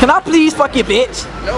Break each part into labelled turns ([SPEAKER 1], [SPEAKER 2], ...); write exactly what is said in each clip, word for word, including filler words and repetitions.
[SPEAKER 1] Can I please fuck your bitch?
[SPEAKER 2] No.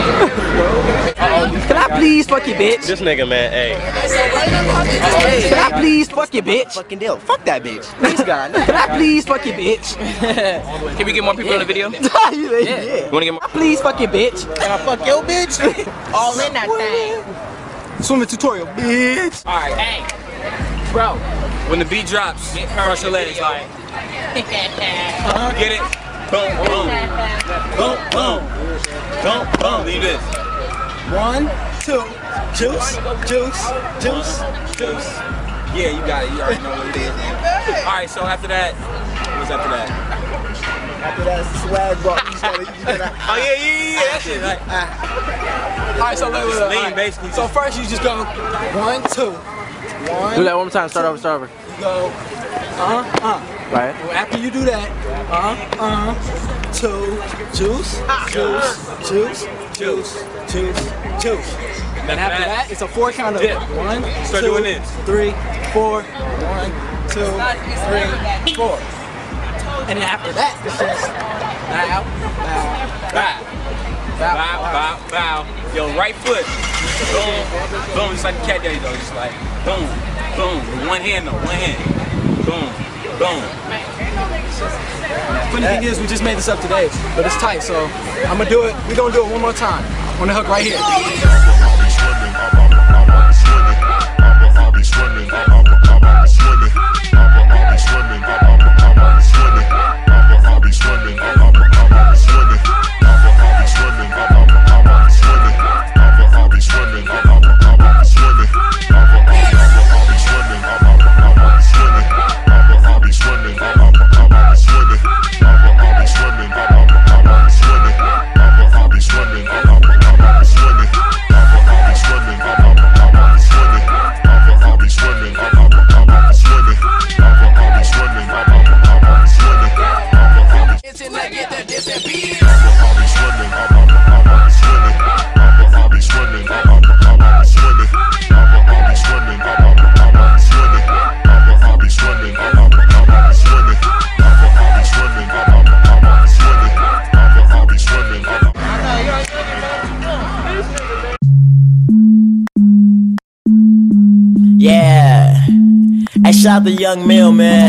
[SPEAKER 1] Can I please fuck your bitch?
[SPEAKER 2] This nigga, man, hey.
[SPEAKER 1] Can I please fuck your bitch?
[SPEAKER 3] Fucking deal. Fuck that bitch. This guy.
[SPEAKER 1] Can I please fuck your bitch?
[SPEAKER 4] Can we get more people in the video?
[SPEAKER 1] yeah.
[SPEAKER 4] You wanna get more?
[SPEAKER 1] Please fuck your bitch.
[SPEAKER 3] Can I fuck your bitch?
[SPEAKER 5] All in that thing.
[SPEAKER 1] Swimming tutorial, bitch.
[SPEAKER 4] Alright, hey. Bro, when the beat drops, cross your legs like. Get it? Boom, boom. Boom, boom. Boom, boom. Leave this.
[SPEAKER 1] One, two, juice, juice, juice, juice.
[SPEAKER 4] Yeah, you got it. You already know what it is. Alright, so after that, what's after that?
[SPEAKER 3] After that, swag ball. You just gotta, you just gotta,
[SPEAKER 4] Oh, yeah, yeah, yeah, yeah. That shit, like.
[SPEAKER 1] Alright, so look, look, look.
[SPEAKER 4] Lean, basically.
[SPEAKER 1] So first you just go one, two. One.
[SPEAKER 4] Do that one more time. Start over, start over.
[SPEAKER 1] You go, uh, uh.
[SPEAKER 4] Right.
[SPEAKER 1] After you do that, uh, uh, two, juice, juice, juice, juice, juice, juice. And after that, it's a four count of
[SPEAKER 4] Dip.
[SPEAKER 1] one,
[SPEAKER 4] Start
[SPEAKER 1] two,
[SPEAKER 4] doing this.
[SPEAKER 1] three, four, one, two, three, four. And then after that, it's just bow, bow,
[SPEAKER 4] Bow. Bow, bow, bow. Yo, right foot. Boom, boom. Just like a cat daddy though. Just like boom, boom. With one hand though. One hand. Boom, boom.
[SPEAKER 1] Funny thing is, we just made this up today, but it's tight, so I'm gonna do it. We're gonna do it one more time on the hook right here.
[SPEAKER 6] I'll be swimming, I'll be swimming, I'll be swimming, I'll be swimming, I'll be swimming, I'll be swimming, I'll be swimming, I'll be swimming,
[SPEAKER 5] Yeah. I shot the young mill, man.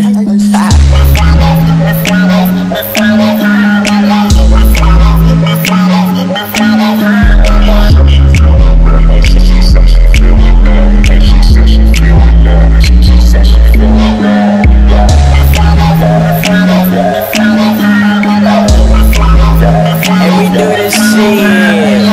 [SPEAKER 5] And we do this shit.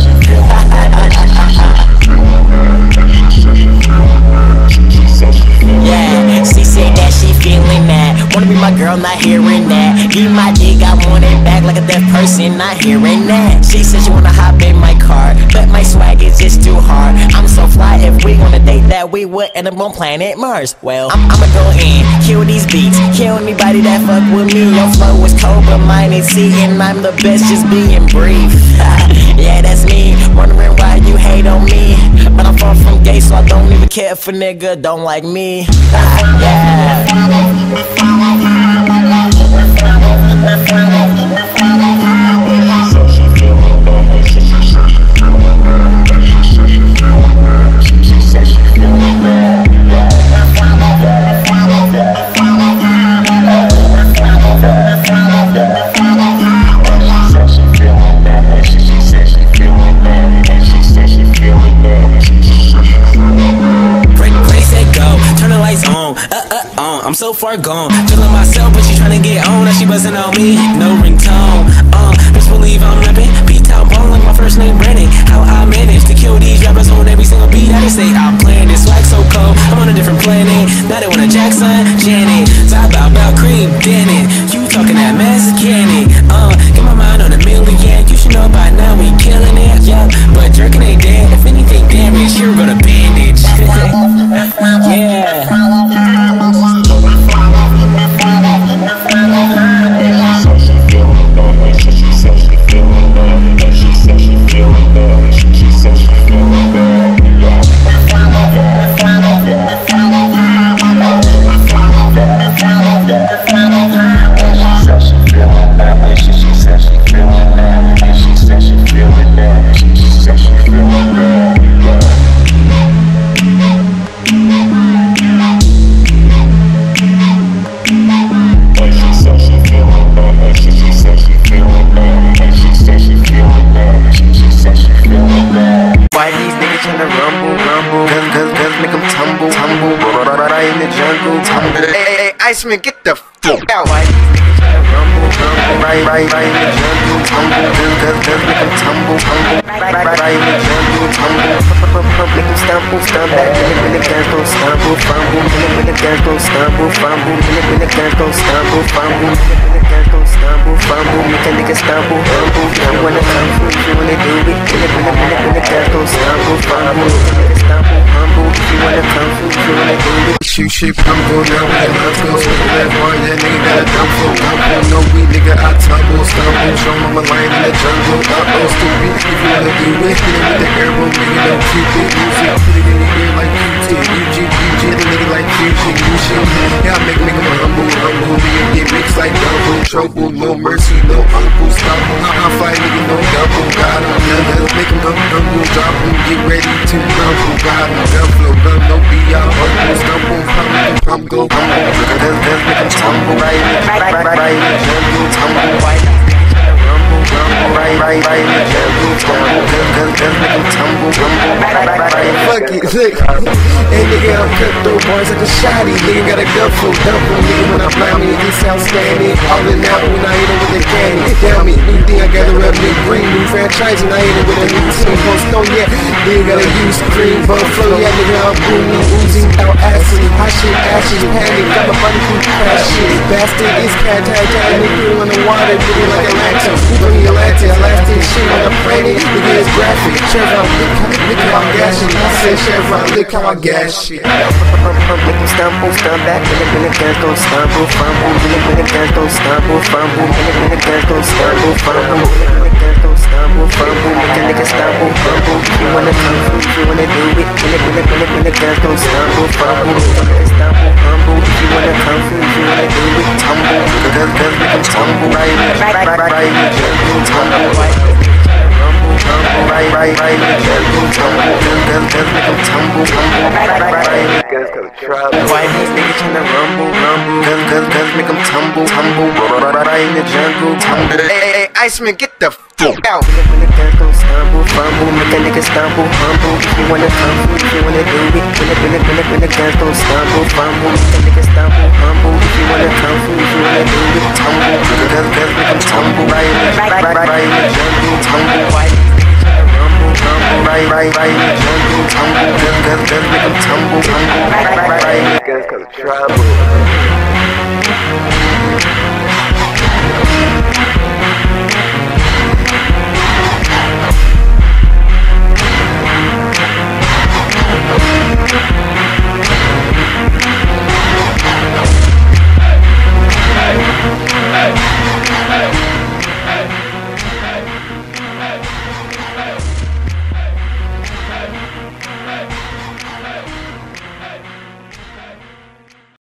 [SPEAKER 5] Yeah, she said that she feeling that. Wanna be my girl, not hearing that. Give my dick, I want it back like a deaf person, not hearing that. She said she wanna hop in my car, but my swag is just too hard. I'm so fly, if we on a date that we would end up on planet Mars. Well, I'm, I'ma go in, kill these beats, kill anybody that fuck with me. Your flow is cold, but mine is heat, and I'm the best, just being brief. Yeah, that's me, wondering why you hate on me. But I'm far from gay, so I don't even care if a nigga don't like me. Yeah. I'm so far gone, feeling myself, but she tryna get on. Now she buzzing on me, no ringtone. Uh, best believe I'm rapping. P-Town ball like my first name Brandon. How I managed to kill these rappers on every single beat. I just say I'm playing this swag so cold. I'm on a different planet. Now they wanna Jackson, Janet. Talk about about cream, Danny. You talking that mess, candy. Uh, get my mind on a million. You should know by now we killing it, yeah. But jerking ain't dead. If anything damage, you're gonna bandage. Yeah.
[SPEAKER 2] Iceman, get the fuck out. Rumble, rumble, right, right, right in the jungle, tumble, guns, guns, make them tumble, humble, right, right, right in the jungle, tumble, pump, pump, pump, make them stumble, stumble, minute, minute, guns don't stumble, fumble, minute, minute, guns don't stumble, fumble, minute, minute, guns don't stumble, fumble, minute, minute, guns don't stumble, fumble, make a nigga stumble, humble, you wanna come through, you wanna do it, minute, minute, minute, minute, guns don't stumble, fumble, nigga stumble, humble, if you wanna come through, you wanna do it. Shoot shit, I'm going down with the love, go spin the left hard, that nigga got a dump for dump. No weed, nigga, I tumble, stumble, show my line in the jungle. Uh-oh, stupid, if you wanna do it, hit it with the arrow, nigga, don't keep it. Music, put it in the ear like Q-tip. U G, U G, the nigga like Fusion, Fusion. Yeah, I make nigga humble, humble. Nigga get mixed like double, trouble, no mercy, no uncle, stop him. I fight, nigga, no double, got him, nigga. Make him up, humble, drop him, get ready to rumble. Got him, gun flow, gun, no B I, uncle, stumble, humble, pump, go, humble. Guns, guns, make him tumble, right, right, right, right, right. Jungle, tumble, white, rumble, rumble, right, right, right in the jungle, tumble, guns, guns, guns, make them tumble, rumble, right, right, right, right. Fuck it, look, hey nigga, I'm cut through bars like a shotty, nigga got a gun full, dumple, nigga, when I blind me, this outstanding, all in out when I hit it with the candy, damn me, new thing, I gather up new green, new franchise, and I hit it with a new team, post on, yeah, nigga gotta use cream, bone flow, yeah, nigga, I'm booming, oozing out acid, hot shit, ashes, panic, got my body through crash shit, bastard, it's cat, tag, tag, nigga, in the water, nigga, like Atlanta, Uber, Atlanta, elastic, shit on the planet, nigga, it's graphic, Chevron, look how I gas shit, I said Chevron, look how I gas shit. Make them stumble, stumble back, minute, minute, guns don't stumble, fumble, minute, minute, guns don't stumble, fumble, minute, minute, guns don't stumble, fumble, minute, minute, guns don't stumble, fumble, make a nigga stumble, fumble, you wanna come through, you wanna do it, minute, minute, minute, minute, guns don't stumble, fumble, minute, stumble, humble, if you wanna come through, you wanna do it, tumble, guns, guns, make them tumble, right, right, right, right, right, jungle, tumble, right, rumble, rumble, right, right, right, jungle, tumble, guns, guns, guns, make them tumble, humble, right, right, right, right, guns, go trouble, white nigga tryna rumble, rumble, guns, guns, guns, make them tumble, tumble, right, right, right in the jungle, tumble, hey, hey, hey, Iceman, get the fuck out. When the guns don't stumble, fumble, make a nigga stumble, humble, if you wanna come through, if you wanna do it, when the, when the, when the, when the guns don't stumble, fumble, make a nigga stumble, humble, if you wanna come through, if you wanna do it, tumble, guns, guns, make them tumble, right, right, right, right, right in the jungle, tumble, white, rumble, rumble, right, right, right in the jungle, tumble, guns, guns, guns, make them tumble, humble, right, right, right, right, guns, cause trouble.